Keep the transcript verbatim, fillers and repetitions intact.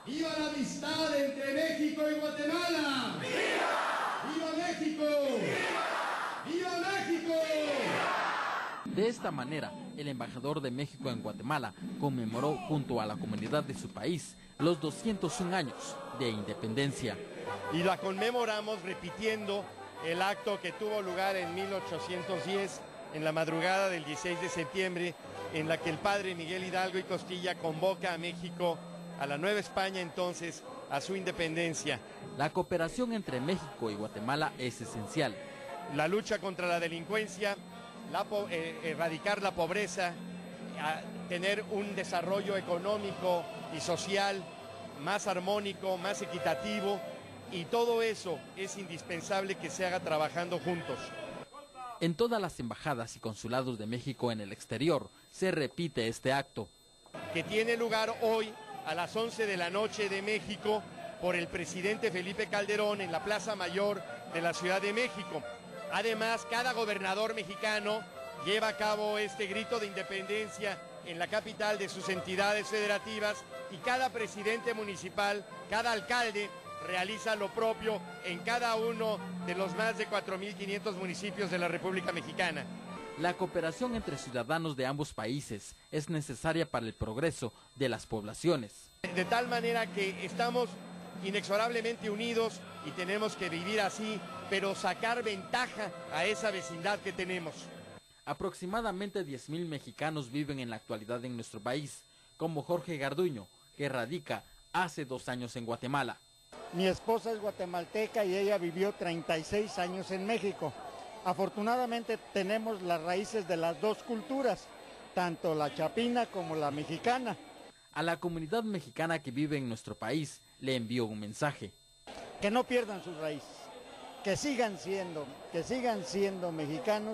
¡Viva la amistad entre México y Guatemala! ¡Viva! ¡Viva México! ¡Viva! ¡Viva México! De esta manera, el embajador de México en Guatemala conmemoró junto a la comunidad de su país los doscientos un años de independencia. Y la conmemoramos repitiendo el acto que tuvo lugar en mil ochocientos diez, en la madrugada del dieciséis de septiembre, en la que el padre Miguel Hidalgo y Costilla convoca a México, a la Nueva España entonces, a su independencia. La cooperación entre México y Guatemala es esencial. La lucha contra la delincuencia, la, eh, erradicar la pobreza, a tener un desarrollo económico y social más armónico, más equitativo, y todo eso es indispensable que se haga trabajando juntos. En todas las embajadas y consulados de México en el exterior se repite este acto. Que tiene lugar hoy a las once de la noche de México por el presidente Felipe Calderón en la Plaza Mayor de la Ciudad de México. Además, cada gobernador mexicano lleva a cabo este grito de independencia en la capital de sus entidades federativas y cada presidente municipal, cada alcalde, realiza lo propio en cada uno de los más de cuatro mil quinientos municipios de la República Mexicana. La cooperación entre ciudadanos de ambos países es necesaria para el progreso de las poblaciones. De tal manera que estamos inexorablemente unidos y tenemos que vivir así, pero sacar ventaja a esa vecindad que tenemos. Aproximadamente diez mil mexicanos viven en la actualidad en nuestro país, como Jorge Garduño, que radica hace dos años en Guatemala. Mi esposa es guatemalteca y ella vivió treinta y seis años en México. Afortunadamente tenemos las raíces de las dos culturas, tanto la chapina como la mexicana. A la comunidad mexicana que vive en nuestro país le envío un mensaje. Que no pierdan sus raíces, que sigan siendo, que sigan siendo mexicanos.